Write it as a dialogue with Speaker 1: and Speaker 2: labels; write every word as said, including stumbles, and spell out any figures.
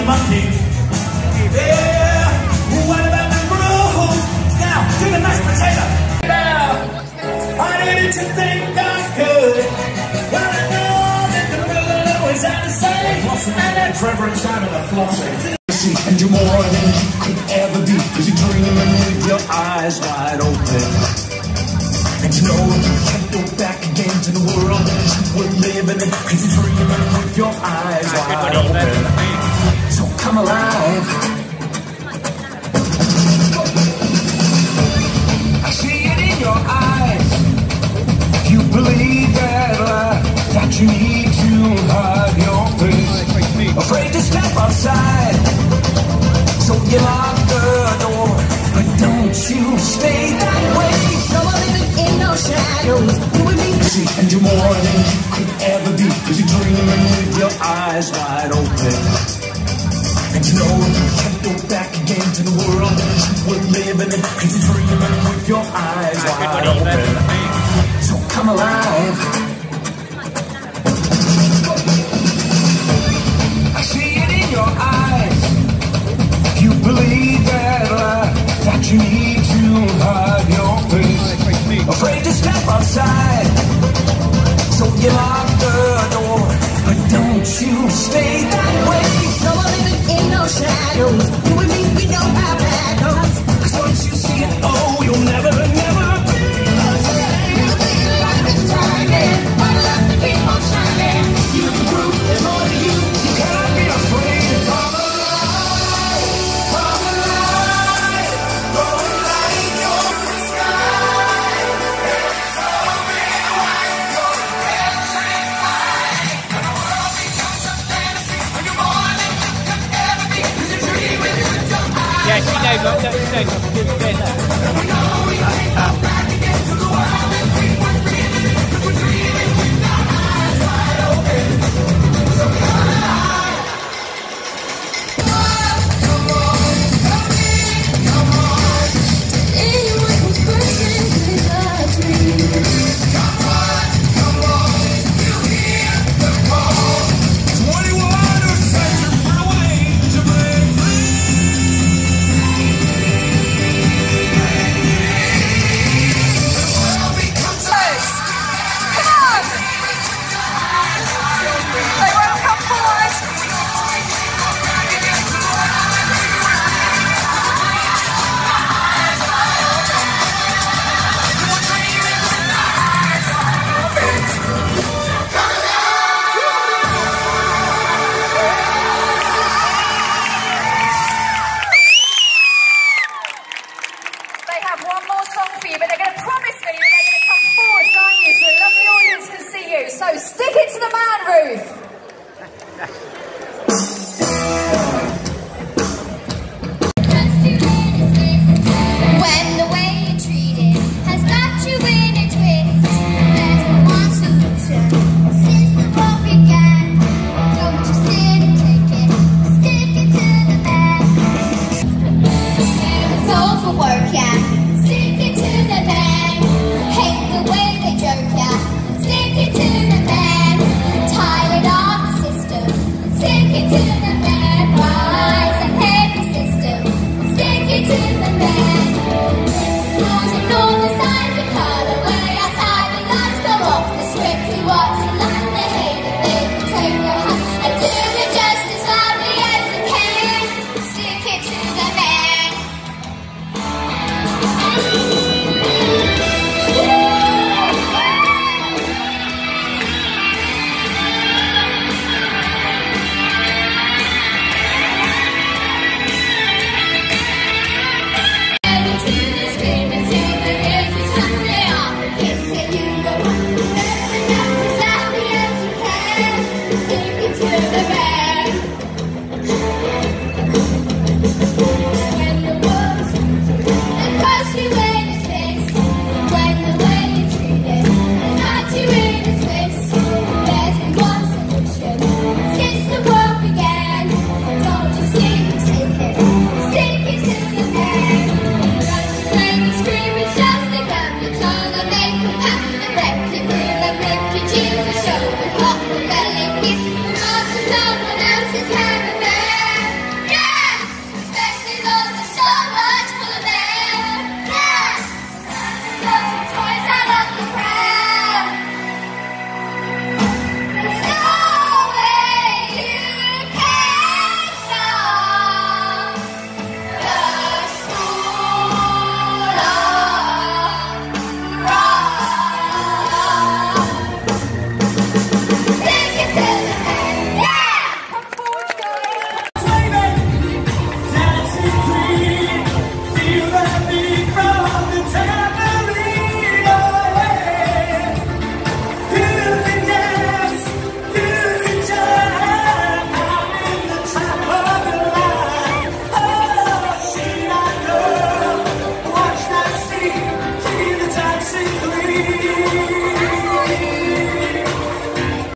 Speaker 1: on my feet. Yeah, what about the groove? Now, do the mashed potato. Now, I didn't you think I could? Well, I know that the rule always had to say, and that Trevor and Simon are flossing.
Speaker 2: And you're more than you could ever be, cause you're dreaming with your eyes wide open. And you know you can't go back again to the world that you were living in, cause you're dreaming with your eyes wide open. So come alive. I see it in your eyes. You believe that lie, that you need to hide your face, afraid to step outside. So you lock the door, but don't you stay that way. No one living in no shadows, you and me. See, and you're more than you could ever be, cause you're dreaming with your eyes wide open. And you know you can't go back again to the world that you were living in, cause you're dreaming with your eyes wide open. So come alive. I see it in your eyes. You believe that lie, that you need to hide your face, afraid to step outside. So you lock the door, but don't you stay that way. No one living in no shadows, you and me, we know how that goes. Cause once you see it, oh, you'll never, never be the same. You'll be like a diamond, my love to keep on shining. You can prove there's more to you, you cannot be afraid to come alive.
Speaker 3: Yeah, she knows, look, look, she knows what to do
Speaker 4: So stick it to the man, Ruth.